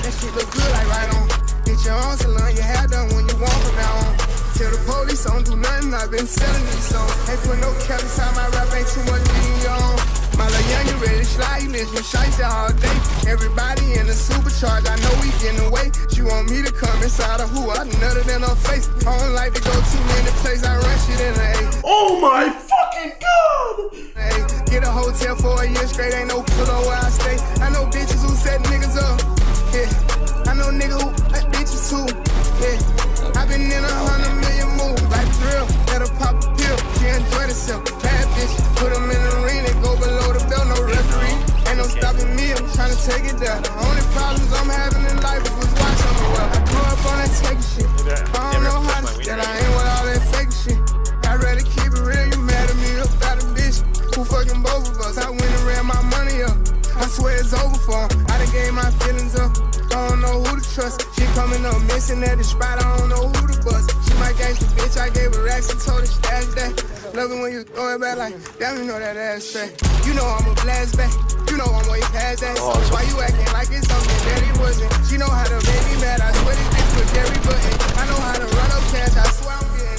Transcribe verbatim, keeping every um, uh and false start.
That shit look good like right on. Get your own salon, your hair done when you want from now on. Tell the police I don't do nothing, I've been selling these songs. Ain't put no cap inside my rap, ain't too much being on. My little young, you ready to slide, you listen, shiesty all day. Everybody in the supercharge, I know we getting away. She want me to come inside of who, I nutted in her face. I don't like to go too many places, I run shit in the A. Oh my fucking god! Hey, get a hotel for a year straight, ain't no pillow where I stay. I know bitches who set niggas up, yeah. I know niggas who let bitches too, yeah. I been in a hundred million moves, like drill, let her pop a pill, she enjoy herself. Bad bitch, put them in the ring, they go below the belt, no referee. Ain't no stopping me, I'm trying to take it down. The only problems I'm having in life is with watching the well. I grew up on that take shit, I don't know how to get, I ain't with all that fake shit. I'd rather keep it real, you mad at me up about a bitch who fucking both of us. I went and ran my money up, I swear it's over for him. I done gave my feelings up, I don't know who to trust. She coming up missing at the spot, I don't know who to bust. She my gangster bitch, I gave her racks and told her stash that. Love it when you throw it back like, damn, you know that ass straight. You know I'm a blast back, you know I'm way past that. Oh, Why you acting like it's something that it wasn't? She know how to make me mad, I swear this bitch was Gary Button. I know how to run up cash, I swear I'm getting